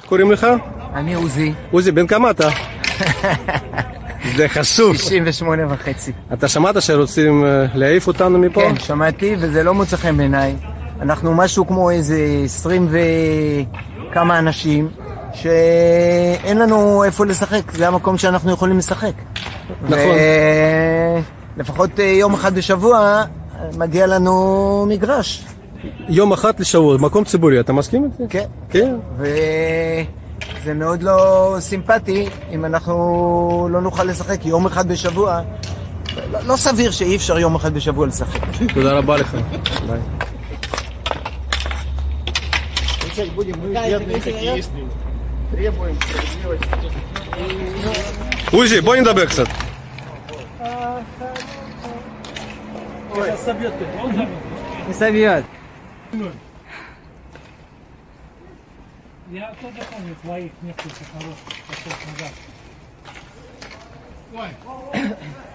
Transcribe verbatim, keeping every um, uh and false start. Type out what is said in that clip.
קוראים לך? אני עוזי. עוזי, בן כמה אתה? זה חשוב. תשעים ושמונה וחצי. אתה שמעת שרוצים להעיף אותנו מפה? כן, שמעתי, וזה לא מוצא חן בעיניי. אנחנו משהו כמו איזה עשרים וכמה אנשים, שאין לנו איפה לשחק. זה המקום שאנחנו יכולים לשחק. נכון. לפחות יום אחד בשבוע מגיע לנו מגרש. יום אחד לשבוע, מקום ציבורי, אתה מסכים עם זה? כן. כן. וזה מאוד לא סימפטי אם אנחנו לא נוכל לשחק יום אחד בשבוע. לא, לא סביר שאי אפשר יום אחד בשבוע לשחק. תודה רבה לך. ביי. עוזי, בוא נדבר קצת. מסביot. Я тоже помню твоих несколько хороших часов назад. Ой.